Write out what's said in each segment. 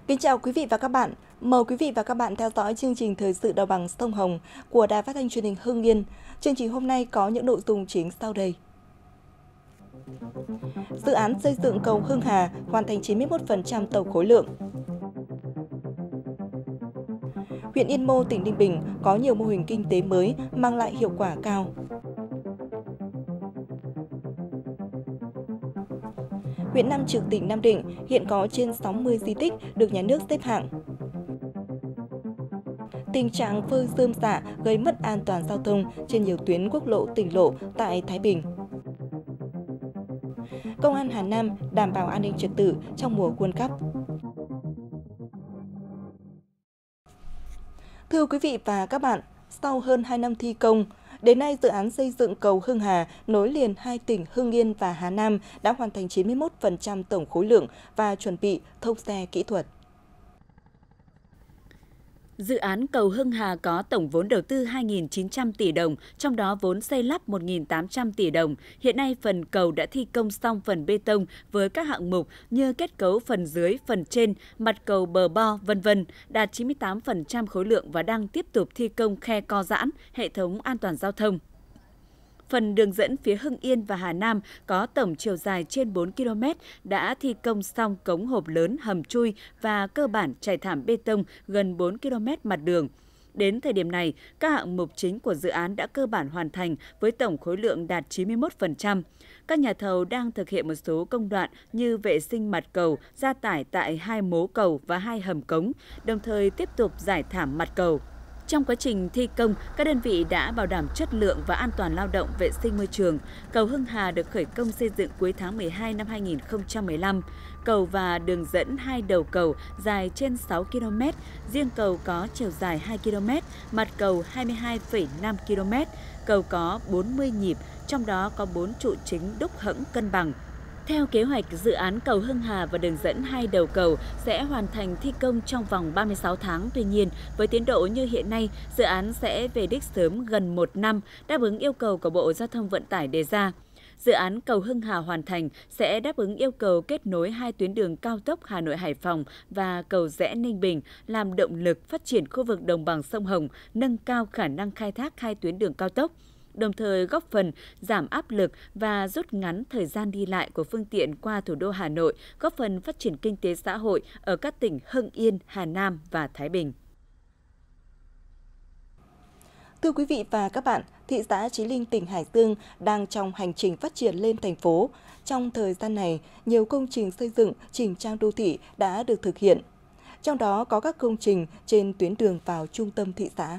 Kính chào quý vị và các bạn. Mời quý vị và các bạn theo dõi chương trình Thời sự Đồng bằng sông Hồng của Đài Phát thanh Truyền hình Hưng Yên. Chương trình hôm nay có những nội dung chính sau đây. Dự án xây dựng cầu Hưng Hà hoàn thành 91% tổng khối lượng. Huyện Yên Mô, tỉnh Ninh Bình có nhiều mô hình kinh tế mới mang lại hiệu quả cao. Huyện Nam Trực, tỉnh Nam Định hiện có trên 60 di tích được nhà nước xếp hạng. Tình trạng phơi rơm rạ gây mất an toàn giao thông trên nhiều tuyến quốc lộ, tỉnh lộ tại Thái Bình. Công an Hà Nam đảm bảo an ninh trật tự trong mùa World Cup. Thưa quý vị và các bạn, sau hơn 2 năm thi công, đến nay dự án xây dựng cầu Hưng Hà nối liền hai tỉnh Hưng Yên và Hà Nam đã hoàn thành 91% tổng khối lượng và chuẩn bị thông xe kỹ thuật. Dự án cầu Hưng Hà có tổng vốn đầu tư 2.900 tỷ đồng, trong đó vốn xây lắp 1.800 tỷ đồng. Hiện nay, phần cầu đã thi công xong phần bê tông với các hạng mục như kết cấu phần dưới, phần trên, mặt cầu bờ bo, v.v. đạt 98% khối lượng và đang tiếp tục thi công khe co giãn, hệ thống an toàn giao thông. Phần đường dẫn phía Hưng Yên và Hà Nam có tổng chiều dài trên 4 km đã thi công xong cống hộp lớn, hầm chui và cơ bản trải thảm bê tông gần 4 km mặt đường. Đến thời điểm này, các hạng mục chính của dự án đã cơ bản hoàn thành với tổng khối lượng đạt 91%. Các nhà thầu đang thực hiện một số công đoạn như vệ sinh mặt cầu, gia tải tại 2 mố cầu và 2 hầm cống, đồng thời tiếp tục giải thảm mặt cầu. Trong quá trình thi công, các đơn vị đã bảo đảm chất lượng và an toàn lao động, vệ sinh môi trường. Cầu Hưng Hà được khởi công xây dựng cuối tháng 12 năm 2015. Cầu và đường dẫn hai đầu cầu dài trên 6 km, riêng cầu có chiều dài 2 km, mặt cầu 22,5 km. Cầu có 40 nhịp, trong đó có 4 trụ chính đúc hẫng cân bằng. Theo kế hoạch, dự án cầu Hưng Hà và đường dẫn hai đầu cầu sẽ hoàn thành thi công trong vòng 36 tháng. Tuy nhiên, với tiến độ như hiện nay, dự án sẽ về đích sớm gần 1 năm, đáp ứng yêu cầu của Bộ Giao thông Vận tải đề ra. Dự án cầu Hưng Hà hoàn thành sẽ đáp ứng yêu cầu kết nối hai tuyến đường cao tốc Hà Nội - Hải Phòng và cầu Giẽ - Ninh Bình, làm động lực phát triển khu vực đồng bằng sông Hồng, nâng cao khả năng khai thác hai tuyến đường cao tốc, đồng thời góp phần giảm áp lực và rút ngắn thời gian đi lại của phương tiện qua thủ đô Hà Nội, góp phần phát triển kinh tế xã hội ở các tỉnh Hưng Yên, Hà Nam và Thái Bình. Thưa quý vị và các bạn, thị xã Chí Linh, tỉnh Hải Dương đang trong hành trình phát triển lên thành phố. Trong thời gian này, nhiều công trình xây dựng, chỉnh trang đô thị đã được thực hiện. Trong đó có các công trình trên tuyến đường vào trung tâm thị xã.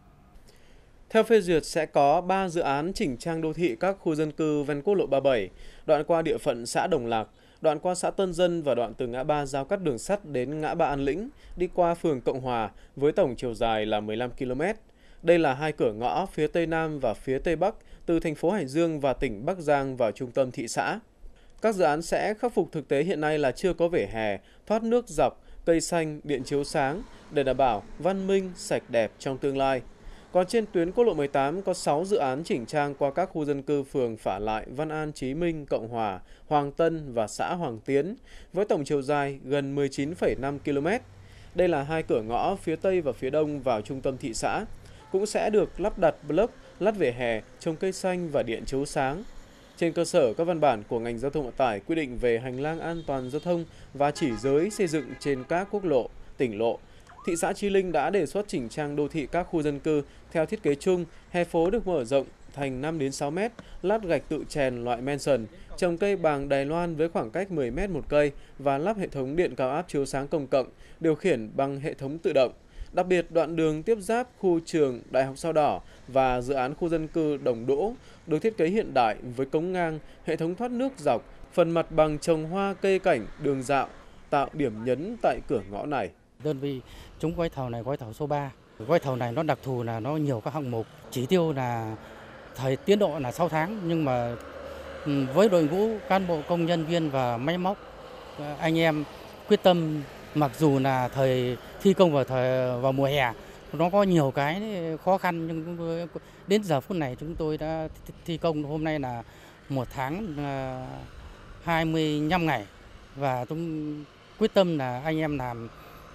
Theo phê duyệt sẽ có 3 dự án chỉnh trang đô thị các khu dân cư ven quốc lộ 37, đoạn qua địa phận xã Đồng Lạc, đoạn qua xã Tân Dân và đoạn từ ngã ba giao cắt đường sắt đến ngã ba An Lĩnh, đi qua phường Cộng Hòa với tổng chiều dài là 15 km. Đây là hai cửa ngõ phía Tây Nam và phía Tây Bắc từ thành phố Hải Dương và tỉnh Bắc Giang vào trung tâm thị xã. Các dự án sẽ khắc phục thực tế hiện nay là chưa có vỉa hè, thoát nước dọc, cây xanh, điện chiếu sáng để đảm bảo văn minh, sạch đẹp trong tương lai. Còn trên tuyến quốc lộ 18 có 6 dự án chỉnh trang qua các khu dân cư phường Phả Lại, Văn An, Chí Minh, Cộng Hòa, Hoàng Tân và xã Hoàng Tiến với tổng chiều dài gần 19,5 km. Đây là hai cửa ngõ phía Tây và phía Đông vào trung tâm thị xã. Cũng sẽ được lắp đặt block, lát vỉa hè, trồng cây xanh và điện chiếu sáng. Trên cơ sở các văn bản của ngành giao thông vận tải quy định về hành lang an toàn giao thông và chỉ giới xây dựng trên các quốc lộ, tỉnh lộ, thị xã Chí Linh đã đề xuất chỉnh trang đô thị các khu dân cư theo thiết kế chung, hè phố được mở rộng thành 5 đến 6 mét, lát gạch tự chèn loại Manson, trồng cây bàng Đài Loan với khoảng cách 10 mét một cây và lắp hệ thống điện cao áp chiếu sáng công cộng, điều khiển bằng hệ thống tự động. Đặc biệt, đoạn đường tiếp giáp khu trường Đại học Sao Đỏ và dự án khu dân cư Đồng Đỗ được thiết kế hiện đại với cống ngang, hệ thống thoát nước dọc, phần mặt bằng trồng hoa cây cảnh, đường dạo, tạo điểm nhấn tại cửa ngõ này. Đơn vị trúng gói thầu này gói thầu số 3. Gói thầu này nó đặc thù là nó nhiều các hạng mục, chỉ tiêu là tiến độ là 6 tháng, nhưng mà với đội ngũ cán bộ công nhân viên và máy móc, anh em quyết tâm, mặc dù là thời thi công vào mùa hè nó có nhiều cái khó khăn, nhưng đến giờ phút này chúng tôi đã thi công hôm nay là 1 tháng 25 ngày và chúng quyết tâm là anh em làm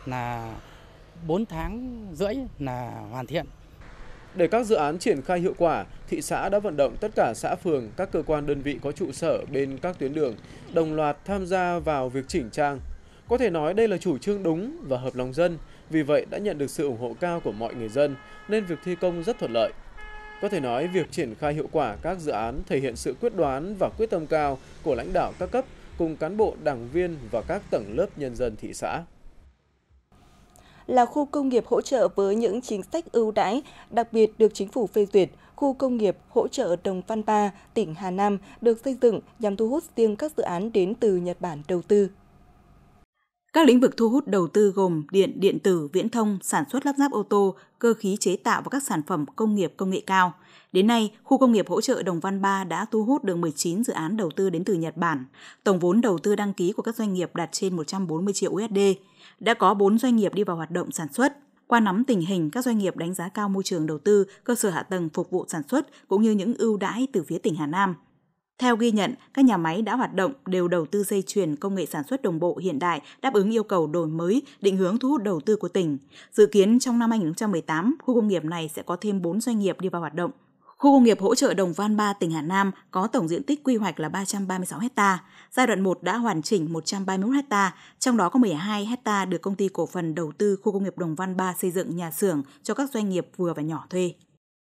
là 4 tháng rưỡi là hoàn thiện. Để các dự án triển khai hiệu quả, thị xã đã vận động tất cả xã phường, các cơ quan đơn vị có trụ sở bên các tuyến đường đồng loạt tham gia vào việc chỉnh trang. Có thể nói đây là chủ trương đúng và hợp lòng dân, vì vậy đã nhận được sự ủng hộ cao của mọi người dân nên việc thi công rất thuận lợi. Có thể nói việc triển khai hiệu quả các dự án thể hiện sự quyết đoán và quyết tâm cao của lãnh đạo các cấp cùng cán bộ, đảng viên và các tầng lớp nhân dân thị xã. Là khu công nghiệp hỗ trợ với những chính sách ưu đãi, đặc biệt được chính phủ phê duyệt, khu công nghiệp hỗ trợ Đồng Văn Ba, tỉnh Hà Nam được xây dựng nhằm thu hút riêng các dự án đến từ Nhật Bản đầu tư. Các lĩnh vực thu hút đầu tư gồm điện, điện tử, viễn thông, sản xuất lắp ráp ô tô, cơ khí chế tạo và các sản phẩm công nghiệp công nghệ cao. Đến nay, khu công nghiệp hỗ trợ Đồng Văn Ba đã thu hút được 19 dự án đầu tư đến từ Nhật Bản. Tổng vốn đầu tư đăng ký của các doanh nghiệp đạt trên 140 triệu USD. Đã có 4 doanh nghiệp đi vào hoạt động sản xuất. Qua nắm tình hình, các doanh nghiệp đánh giá cao môi trường đầu tư, cơ sở hạ tầng phục vụ sản xuất cũng như những ưu đãi từ phía tỉnh Hà Nam. Theo ghi nhận, các nhà máy đã hoạt động đều đầu tư dây chuyền công nghệ sản xuất đồng bộ hiện đại, đáp ứng yêu cầu đổi mới, định hướng thu hút đầu tư của tỉnh. Dự kiến trong năm 2018, khu công nghiệp này sẽ có thêm 4 doanh nghiệp đi vào hoạt động. Khu công nghiệp hỗ trợ Đồng Văn Ba, tỉnh Hà Nam có tổng diện tích quy hoạch là 336 ha. Giai đoạn 1 đã hoàn chỉnh 131 ha, trong đó có 12 ha được Công ty Cổ phần Đầu tư Khu công nghiệp Đồng Văn Ba xây dựng nhà xưởng cho các doanh nghiệp vừa và nhỏ thuê.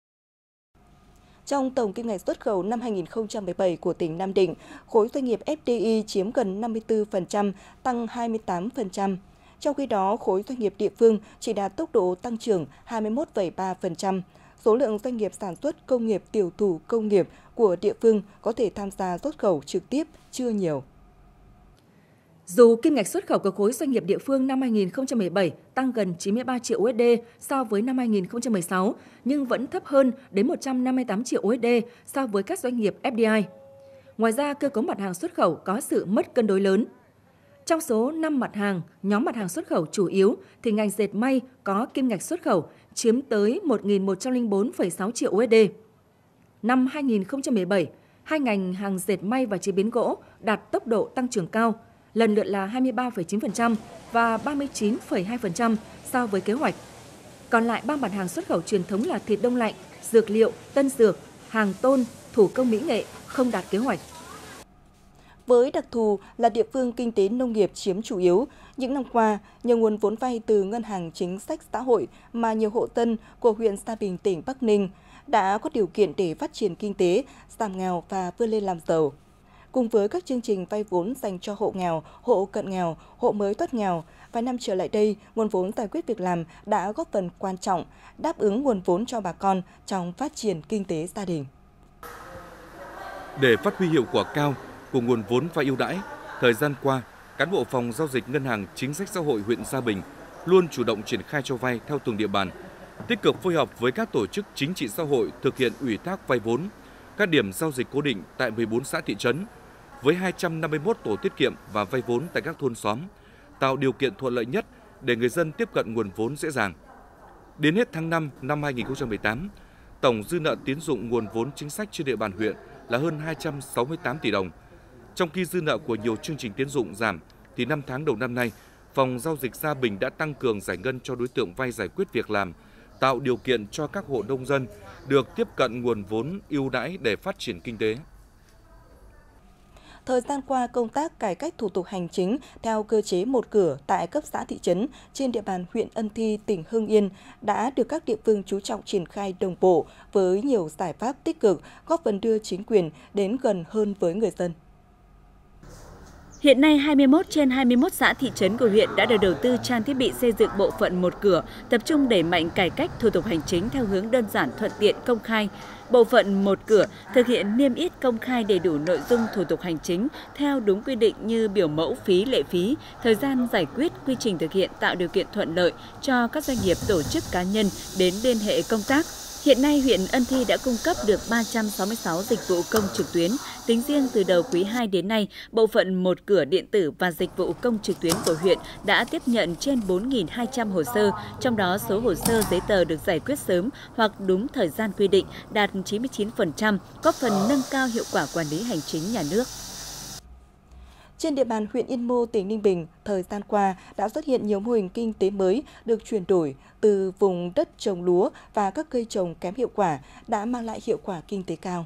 Trong tổng kim ngạch xuất khẩu năm 2017 của tỉnh Nam Định, khối doanh nghiệp FDI chiếm gần 54%, tăng 28%. Trong khi đó, khối doanh nghiệp địa phương chỉ đạt tốc độ tăng trưởng 21,3%. Số lượng doanh nghiệp sản xuất công nghiệp tiểu thủ công nghiệp của địa phương có thể tham gia xuất khẩu trực tiếp chưa nhiều. Dù kim ngạch xuất khẩu của khối doanh nghiệp địa phương năm 2017 tăng gần 93 triệu USD so với năm 2016, nhưng vẫn thấp hơn đến 158 triệu USD so với các doanh nghiệp FDI. Ngoài ra, cơ cấu mặt hàng xuất khẩu có sự mất cân đối lớn. Trong số 5 mặt hàng, nhóm mặt hàng xuất khẩu chủ yếu thì ngành dệt may có kim ngạch xuất khẩu chiếm tới 1.104,6 triệu USD. Năm 2017, hai ngành hàng dệt may và chế biến gỗ đạt tốc độ tăng trưởng cao, lần lượt là 23,9% và 39,2% so với kế hoạch. Còn lại 3 mặt hàng xuất khẩu truyền thống là thịt đông lạnh, dược liệu, tân dược, hàng tôn, thủ công mỹ nghệ không đạt kế hoạch. Với đặc thù là địa phương kinh tế nông nghiệp chiếm chủ yếu, những năm qua, nhờ nguồn vốn vay từ Ngân hàng Chính sách Xã hội mà nhiều hộ dân của huyện Sa Bình, tỉnh Bắc Ninh đã có điều kiện để phát triển kinh tế, giảm nghèo và vươn lên làm giàu. Cùng với các chương trình vay vốn dành cho hộ nghèo, hộ cận nghèo, hộ mới thoát nghèo, vài năm trở lại đây, nguồn vốn giải quyết việc làm đã góp phần quan trọng đáp ứng nguồn vốn cho bà con trong phát triển kinh tế gia đình. Để phát huy hiệu quả cao của nguồn vốn vay ưu đãi, thời gian qua, cán bộ phòng giao dịch Ngân hàng Chính sách Xã hội huyện Sa Bình luôn chủ động triển khai cho vay theo từng địa bàn, tích cực phối hợp với các tổ chức chính trị xã hội thực hiện ủy thác vay vốn, các điểm giao dịch cố định tại 14 xã thị trấn, với 251 tổ tiết kiệm và vay vốn tại các thôn xóm, tạo điều kiện thuận lợi nhất để người dân tiếp cận nguồn vốn dễ dàng. Đến hết tháng 5 năm 2018, tổng dư nợ tín dụng nguồn vốn chính sách trên địa bàn huyện là hơn 268 tỷ đồng. Trong khi dư nợ của nhiều chương trình tín dụng giảm, thì 5 tháng đầu năm nay, Phòng Giao dịch Sa Bình đã tăng cường giải ngân cho đối tượng vay giải quyết việc làm, tạo điều kiện cho các hộ nông dân được tiếp cận nguồn vốn ưu đãi để phát triển kinh tế. Thời gian qua, công tác cải cách thủ tục hành chính theo cơ chế một cửa tại cấp xã thị trấn trên địa bàn huyện Ân Thi, tỉnh Hưng Yên đã được các địa phương chú trọng triển khai đồng bộ với nhiều giải pháp tích cực, góp phần đưa chính quyền đến gần hơn với người dân. Hiện nay, 21 trên 21 xã thị trấn của huyện đã được đầu tư trang thiết bị xây dựng bộ phận một cửa, tập trung đẩy mạnh cải cách thủ tục hành chính theo hướng đơn giản, thuận tiện, công khai. Bộ phận một cửa thực hiện niêm yết công khai đầy đủ nội dung thủ tục hành chính theo đúng quy định như biểu mẫu phí, lệ phí, thời gian giải quyết, quy trình thực hiện, tạo điều kiện thuận lợi cho các doanh nghiệp, tổ chức, cá nhân đến liên hệ công tác. Hiện nay, huyện Ân Thi đã cung cấp được 366 dịch vụ công trực tuyến. Tính riêng từ đầu quý 2 đến nay, bộ phận một cửa điện tử và dịch vụ công trực tuyến của huyện đã tiếp nhận trên 4.200 hồ sơ, trong đó số hồ sơ giấy tờ được giải quyết sớm hoặc đúng thời gian quy định đạt 99%, góp phần nâng cao hiệu quả quản lý hành chính nhà nước. Trên địa bàn huyện Yên Mô, tỉnh Ninh Bình, thời gian qua đã xuất hiện nhiều mô hình kinh tế mới được chuyển đổi từ vùng đất trồng lúa và các cây trồng kém hiệu quả đã mang lại hiệu quả kinh tế cao.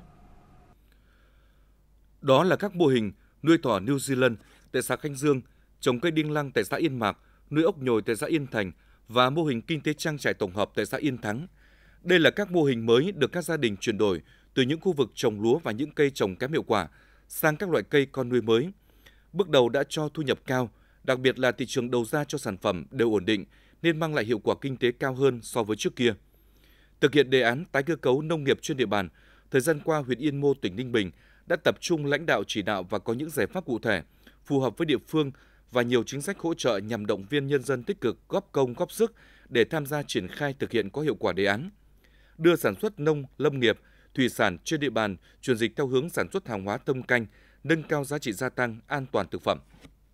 Đó là các mô hình nuôi thỏ New Zealand tại xã Khánh Dương, trồng cây đinh lăng tại xã Yên Mạc, nuôi ốc nhồi tại xã Yên Thành và mô hình kinh tế trang trại tổng hợp tại xã Yên Thắng. Đây là các mô hình mới được các gia đình chuyển đổi từ những khu vực trồng lúa và những cây trồng kém hiệu quả sang các loại cây con nuôi mới. Bước đầu đã cho thu nhập cao, đặc biệt là thị trường đầu ra cho sản phẩm đều ổn định nên mang lại hiệu quả kinh tế cao hơn so với trước kia. Thực hiện đề án tái cơ cấu nông nghiệp trên địa bàn, thời gian qua huyện Yên Mô, tỉnh Ninh Bình đã tập trung lãnh đạo chỉ đạo và có những giải pháp cụ thể, phù hợp với địa phương và nhiều chính sách hỗ trợ nhằm động viên nhân dân tích cực góp công góp sức để tham gia triển khai thực hiện có hiệu quả đề án. Đưa sản xuất nông, lâm nghiệp, thủy sản trên địa bàn chuyển dịch theo hướng sản xuất hàng hóa thâm canh, nâng cao giá trị gia tăng, an toàn thực phẩm.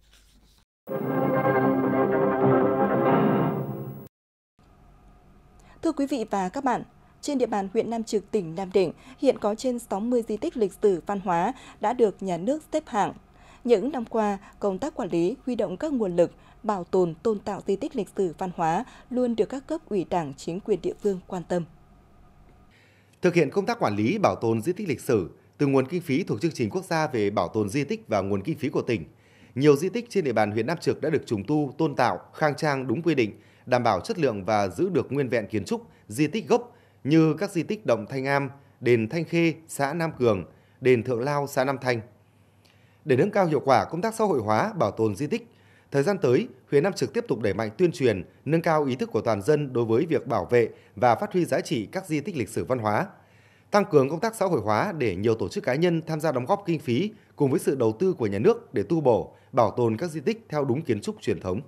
Thưa quý vị và các bạn, trên địa bàn huyện Nam Trực, tỉnh Nam Định hiện có trên 60 di tích lịch sử văn hóa đã được nhà nước xếp hạng. Những năm qua, công tác quản lý, huy động các nguồn lực, bảo tồn, tôn tạo di tích lịch sử văn hóa luôn được các cấp ủy Đảng, chính quyền địa phương quan tâm. Thực hiện công tác quản lý, bảo tồn di tích lịch sử từ nguồn kinh phí thuộc chương trình quốc gia về bảo tồn di tích và nguồn kinh phí của tỉnh, nhiều di tích trên địa bàn huyện Nam Trực đã được trùng tu, tôn tạo, khang trang đúng quy định, đảm bảo chất lượng và giữ được nguyên vẹn kiến trúc, di tích gốc như các di tích Động Thanh Am, đền Thanh Khê, xã Nam Cường, đền Thượng Lao, xã Nam Thanh. Để nâng cao hiệu quả công tác xã hội hóa, bảo tồn di tích, thời gian tới, huyện Nam Trực tiếp tục đẩy mạnh tuyên truyền, nâng cao ý thức của toàn dân đối với việc bảo vệ và phát huy giá trị các di tích lịch sử văn hóa, tăng cường công tác xã hội hóa để nhiều tổ chức cá nhân tham gia đóng góp kinh phí cùng với sự đầu tư của nhà nước để tu bổ, bảo tồn các di tích theo đúng kiến trúc truyền thống.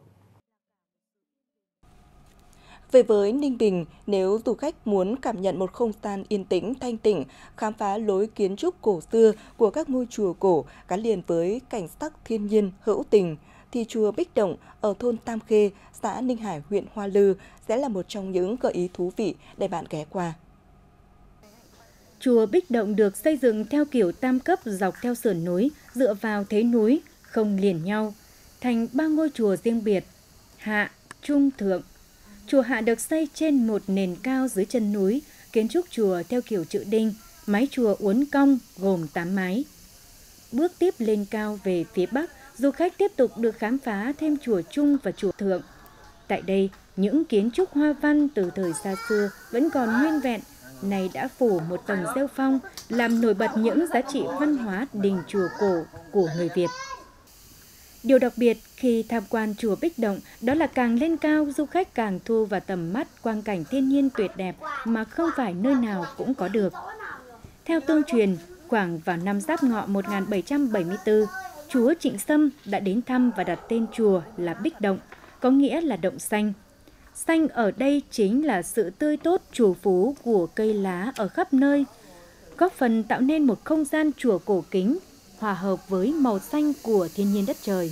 Về với Ninh Bình, nếu du khách muốn cảm nhận một không gian yên tĩnh, thanh tịnh, khám phá lối kiến trúc cổ xưa của các ngôi chùa cổ gắn liền với cảnh sắc thiên nhiên hữu tình, thì chùa Bích Động ở thôn Tam Khê, xã Ninh Hải, huyện Hoa Lư sẽ là một trong những gợi ý thú vị để bạn ghé qua. Chùa Bích Động được xây dựng theo kiểu tam cấp dọc theo sườn núi, dựa vào thế núi, không liền nhau, thành 3 ngôi chùa riêng biệt, Hạ, Trung, Thượng. Chùa Hạ được xây trên một nền cao dưới chân núi, kiến trúc chùa theo kiểu chữ đinh, mái chùa uốn cong gồm 8 mái. Bước tiếp lên cao về phía Bắc, du khách tiếp tục được khám phá thêm chùa Trung và chùa Thượng. Tại đây, những kiến trúc hoa văn từ thời xa xưa vẫn còn nguyên vẹn, này đã phủ một tầng rêu phong, làm nổi bật những giá trị văn hóa đình chùa cổ của người Việt. Điều đặc biệt khi tham quan chùa Bích Động đó là càng lên cao, du khách càng thu vào tầm mắt quang cảnh thiên nhiên tuyệt đẹp mà không phải nơi nào cũng có được. Theo tương truyền, khoảng vào năm Giáp Ngọ 1774, chúa Trịnh Sâm đã đến thăm và đặt tên chùa là Bích Động, có nghĩa là động xanh. Xanh ở đây chính là sự tươi tốt trù phú của cây lá ở khắp nơi, góp phần tạo nên một không gian chùa cổ kính, hòa hợp với màu xanh của thiên nhiên đất trời.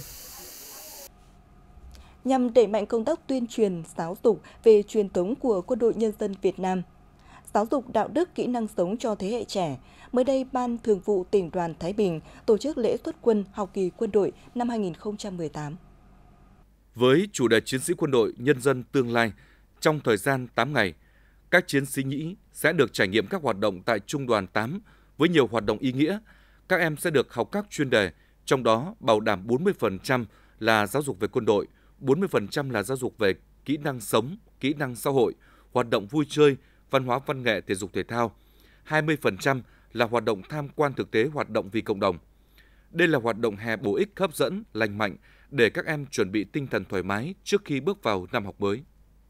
Nhằm đẩy mạnh công tác tuyên truyền, giáo dục về truyền thống của Quân đội Nhân dân Việt Nam, giáo dục đạo đức, kỹ năng sống cho thế hệ trẻ, mới đây Ban Thường vụ Tỉnh đoàn Thái Bình tổ chức lễ xuất quân học kỳ quân đội năm 2018. Với chủ đề Chiến sĩ quân đội nhân dân tương lai, trong thời gian 8 ngày, các chiến sĩ nhĩ sẽ được trải nghiệm các hoạt động tại Trung đoàn 8 với nhiều hoạt động ý nghĩa. Các em sẽ được học các chuyên đề, trong đó bảo đảm 40% là giáo dục về quân đội, 40% là giáo dục về kỹ năng sống, kỹ năng xã hội, hoạt động vui chơi, văn hóa văn nghệ, thể dục thể thao. 20% là hoạt động tham quan thực tế, hoạt động vì cộng đồng. Đây là hoạt động hè bổ ích, hấp dẫn, lành mạnh để các em chuẩn bị tinh thần thoải mái trước khi bước vào năm học mới.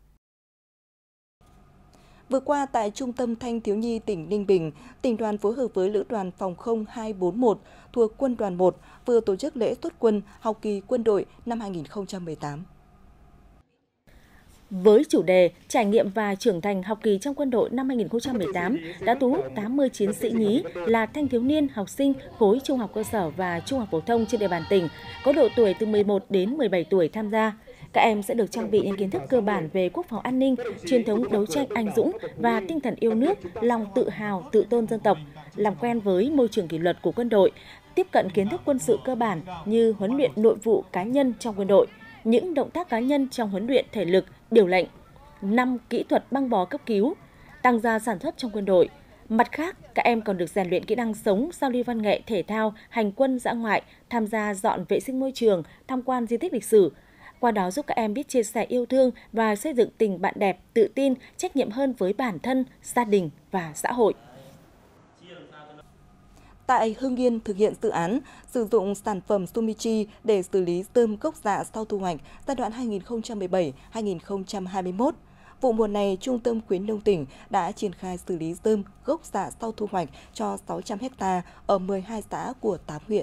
Vừa qua tại Trung tâm Thanh thiếu nhi tỉnh Ninh Bình, tỉnh đoàn phối hợp với Lữ đoàn Phòng không 241 thuộc Quân đoàn 1 vừa tổ chức lễ xuất quân học kỳ quân đội năm 2018. Với chủ đề Trải nghiệm và trưởng thành học kỳ trong quân đội năm 2018 đã thu hút 80 chiến sĩ nhí là thanh thiếu niên, học sinh khối trung học cơ sở và trung học phổ thông trên địa bàn tỉnh, có độ tuổi từ 11 đến 17 tuổi tham gia. Các em sẽ được trang bị những kiến thức cơ bản về quốc phòng an ninh, truyền thống đấu tranh anh dũng và tinh thần yêu nước, lòng tự hào, tự tôn dân tộc, làm quen với môi trường kỷ luật của quân đội, tiếp cận kiến thức quân sự cơ bản như huấn luyện nội vụ cá nhân trong quân đội, những động tác cá nhân trong huấn luyện thể lực, điều lệnh, 5 kỹ thuật băng bó cấp cứu, tăng gia sản xuất trong quân đội. Mặt khác, các em còn được rèn luyện kỹ năng sống, giao lưu văn nghệ, thể thao, hành quân dã ngoại, tham gia dọn vệ sinh môi trường, tham quan di tích lịch sử. Qua đó giúp các em biết chia sẻ yêu thương và xây dựng tình bạn đẹp, tự tin, trách nhiệm hơn với bản thân, gia đình và xã hội. Tại Hưng Yên thực hiện dự án sử dụng sản phẩm Sumichi để xử lý rơm gốc rạ sau thu hoạch giai đoạn 2017-2021. Vụ mùa này, Trung tâm khuyến nông tỉnh đã triển khai xử lý rơm gốc rạ sau thu hoạch cho 600 ha ở 12 xã của 8 huyện.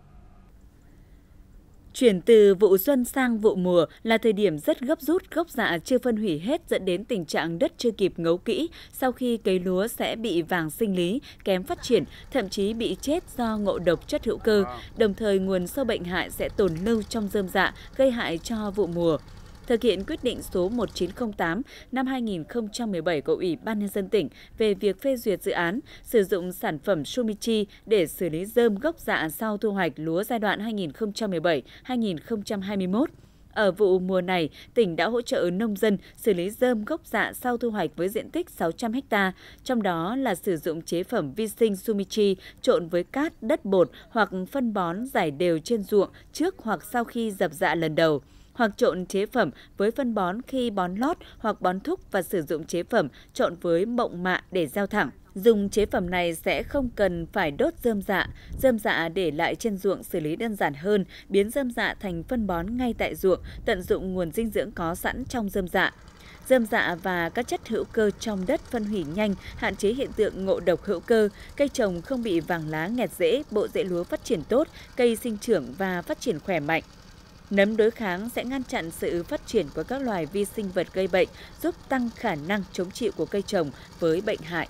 Chuyển từ vụ xuân sang vụ mùa là thời điểm rất gấp rút, gốc rạ chưa phân hủy hết dẫn đến tình trạng đất chưa kịp ngấu kỹ, sau khi cấy lúa sẽ bị vàng sinh lý, kém phát triển, thậm chí bị chết do ngộ độc chất hữu cơ. Đồng thời nguồn sâu bệnh hại sẽ tồn lưu trong rơm rạ, gây hại cho vụ mùa. Thực hiện quyết định số 1908 năm 2017 của Ủy ban Nhân dân tỉnh về việc phê duyệt dự án sử dụng sản phẩm Sumichi để xử lý rơm gốc rạ sau thu hoạch lúa giai đoạn 2017-2021. Ở vụ mùa này, tỉnh đã hỗ trợ nông dân xử lý rơm gốc rạ sau thu hoạch với diện tích 600 ha, trong đó là sử dụng chế phẩm vi sinh Sumichi trộn với cát, đất bột hoặc phân bón rải đều trên ruộng trước hoặc sau khi dập rạ lần đầu, hoặc trộn chế phẩm với phân bón khi bón lót hoặc bón thúc và sử dụng chế phẩm trộn với mộng mạ để gieo thẳng. Dùng chế phẩm này sẽ không cần phải đốt rơm rạ để lại trên ruộng xử lý đơn giản hơn, biến rơm rạ thành phân bón ngay tại ruộng, tận dụng nguồn dinh dưỡng có sẵn trong rơm rạ. Rơm rạ và các chất hữu cơ trong đất phân hủy nhanh, hạn chế hiện tượng ngộ độc hữu cơ, cây trồng không bị vàng lá nghẹt rễ, bộ rễ lúa phát triển tốt, cây sinh trưởng và phát triển khỏe mạnh. Nấm đối kháng sẽ ngăn chặn sự phát triển của các loài vi sinh vật gây bệnh, giúp tăng khả năng chống chịu của cây trồng với bệnh hại.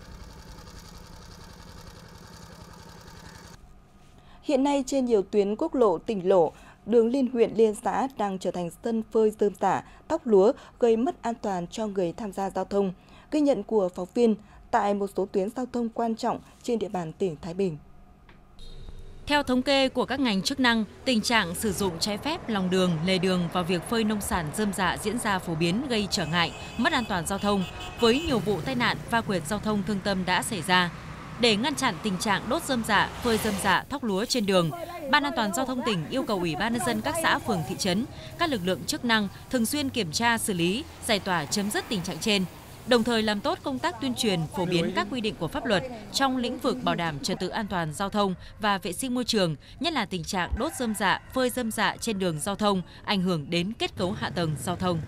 Hiện nay trên nhiều tuyến quốc lộ, tỉnh lộ, đường liên huyện, liên xã đang trở thành sân phơi rơm rạ, tóc lúa gây mất an toàn cho người tham gia giao thông. Ghi nhận của phóng viên tại một số tuyến giao thông quan trọng trên địa bàn tỉnh Thái Bình. Theo thống kê của các ngành chức năng, tình trạng sử dụng trái phép lòng đường, lề đường và việc phơi nông sản rơm rạ diễn ra phổ biến, gây trở ngại, mất an toàn giao thông, với nhiều vụ tai nạn va quẹt giao thông thương tâm đã xảy ra. Để ngăn chặn tình trạng đốt rơm rạ, phơi rơm rạ, thóc lúa trên đường, Ban An toàn giao thông tỉnh yêu cầu Ủy ban Nhân dân các xã, phường, thị trấn, các lực lượng chức năng thường xuyên kiểm tra, xử lý, giải tỏa chấm dứt tình trạng trên. Đồng thời làm tốt công tác tuyên truyền, phổ biến các quy định của pháp luật trong lĩnh vực bảo đảm trật tự an toàn giao thông và vệ sinh môi trường, nhất là tình trạng đốt rơm rạ, phơi rơm rạ trên đường giao thông, ảnh hưởng đến kết cấu hạ tầng giao thông.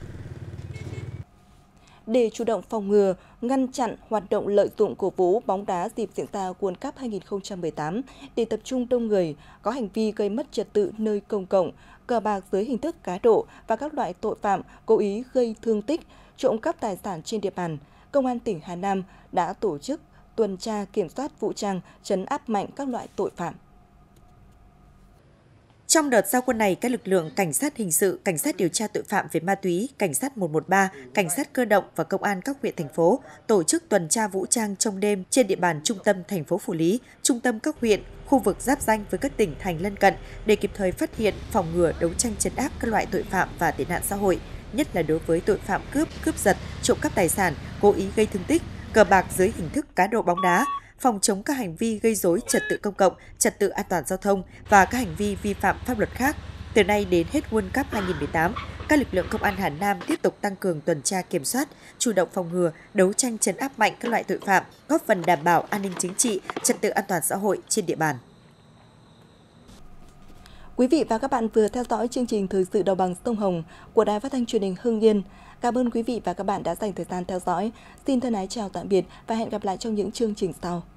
Để chủ động phòng ngừa, ngăn chặn hoạt động lợi dụng cổ vũ bóng đá dịp diễn ra World Cup 2018 để tập trung đông người, có hành vi gây mất trật tự nơi công cộng, cờ bạc dưới hình thức cá độ và các loại tội phạm cố ý gây thương tích, trộm cắp tài sản trên địa bàn, Công an tỉnh Hà Nam đã tổ chức tuần tra kiểm soát vũ trang, trấn áp mạnh các loại tội phạm. Trong đợt giao quân này, các lực lượng cảnh sát hình sự, cảnh sát điều tra tội phạm về ma túy, cảnh sát 113, cảnh sát cơ động và công an các huyện, thành phố tổ chức tuần tra vũ trang trong đêm trên địa bàn trung tâm thành phố Phủ Lý, trung tâm các huyện, khu vực giáp ranh với các tỉnh thành lân cận để kịp thời phát hiện, phòng ngừa, đấu tranh trấn áp các loại tội phạm và tệ nạn xã hội, nhất là đối với tội phạm cướp, cướp giật, trộm cắp tài sản, cố ý gây thương tích, cờ bạc dưới hình thức cá độ bóng đá, phòng chống các hành vi gây rối trật tự công cộng, trật tự an toàn giao thông và các hành vi vi phạm pháp luật khác. Từ nay đến hết World Cup 2018, các lực lượng công an Hà Nam tiếp tục tăng cường tuần tra kiểm soát, chủ động phòng ngừa, đấu tranh trấn áp mạnh các loại tội phạm, góp phần đảm bảo an ninh chính trị, trật tự an toàn xã hội trên địa bàn. Quý vị và các bạn vừa theo dõi chương trình Thời sự Đồng bằng Sông Hồng của Đài Phát thanh Truyền hình Hưng Yên. Cảm ơn quý vị và các bạn đã dành thời gian theo dõi. Xin thân ái chào tạm biệt và hẹn gặp lại trong những chương trình sau.